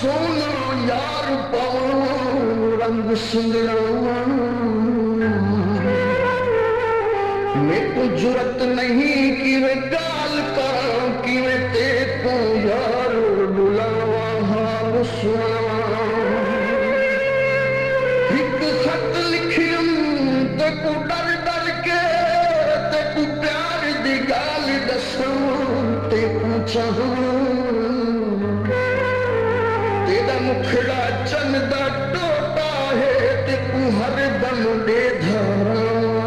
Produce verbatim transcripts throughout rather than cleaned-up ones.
सोना यार पाऊं रंग सुंदरा मैं को जुरत नहीं कि वे गाल का कि वे ते को यार बुलावा हाल सुनावा एक खत लिखियम ते को डर डर के ते को प्यार दी गाल दसां ते को चाहां तेरा मुखड़ा चंद दा टोटा है ते को हर दम दे धारा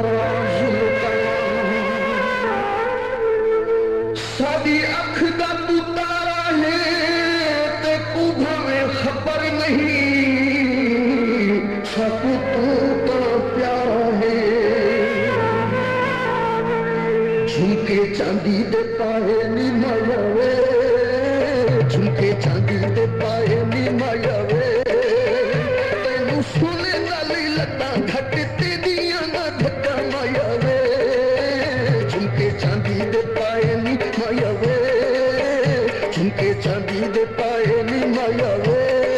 सादी अख दा तू तारा है ते को भावे खबर नहीं साकू तू तो प्यारा है झुमके चांदी दे पाए नी माया वे झुमके चांदी दे पाए नी माया वे तेनू सुने नाली लत्तां घटती दियां ना धक्का माया वे झुमके चांदी दे पाए नी माया वे झुमके चांदी दे पाए नी माया वे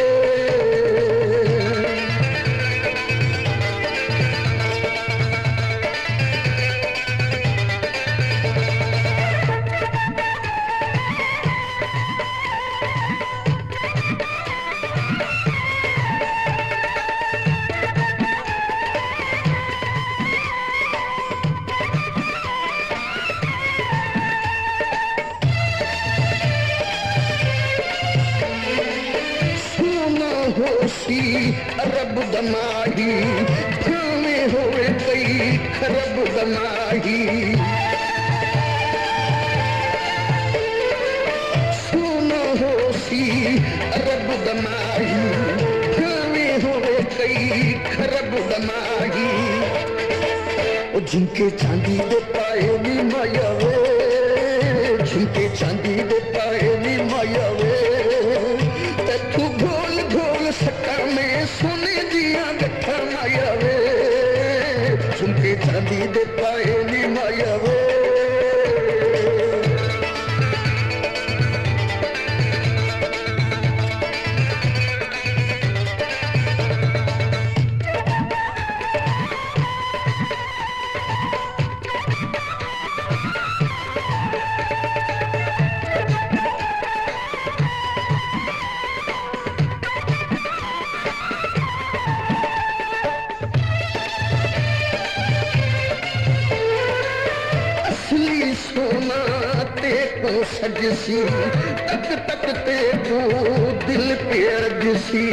अरब दमाही भावे होवे कई खरब दमाही सोना होसी अरब दमाही भावे होवे कई खरब दमाही झुमके चांदी दे पाए नी माया वे झुमके चांदी दे पाए नी माया वे तू घोल घोल सका में सोने दिया गठा माया वे झुमके चांदी दे पाए नी माया वे सजसी तक तक ते को दिल प्यार जसी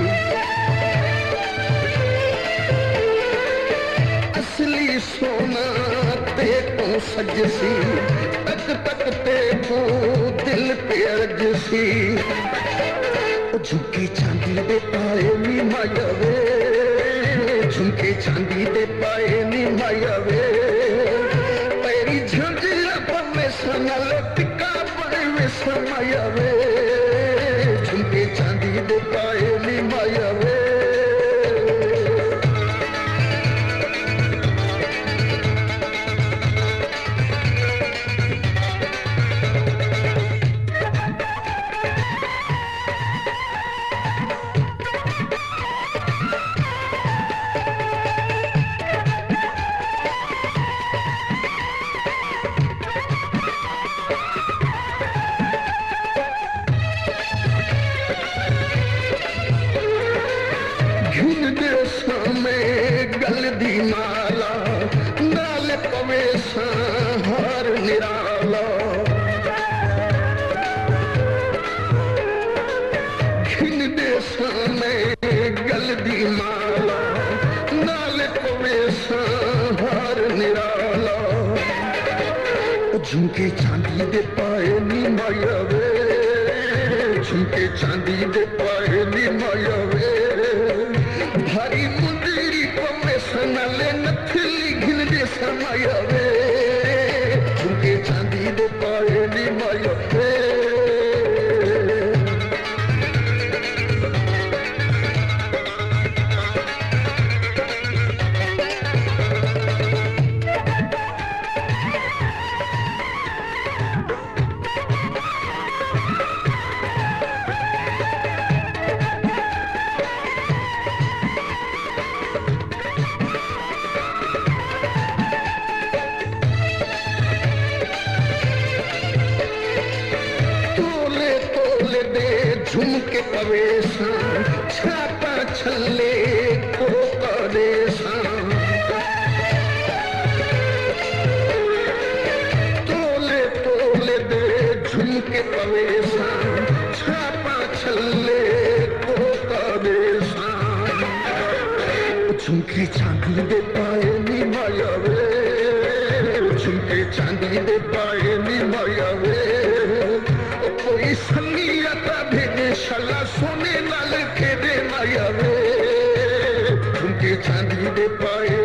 असली सोना ते को सजसी तक तक ते को दिल प्यार जसी झुमके चांदी दे पाए नी माया वे झुमके चांदी दे पाए नी माया वे पैरी झंझला पमे सनल माया वे झुमके चांदी दे पाए नी माया वे गल दी माला नाल पवे हार निराला खिन दे सामे गल दी माला नाल पवे हार निराला झुमके चांदी दे पाए नी माया वे झुमके चांदी दे पाए नी माया वे भारी मुंदरी पवे सनले नथली घिन दे समाया वे झुमके चांदी दे पाए नी माया वे झुमके पवेशान छापा छल्ले को परेशान तोले तोले दे झुमके पवेशान छापा छल्ले को परेशान झुमके चांदी दे पाए नी माया वे झुमके चांदी दे पाए नी माया वे कोई संगीता भेजे शला सोने लाल के दे माया वे झुमके चांदी दे पाए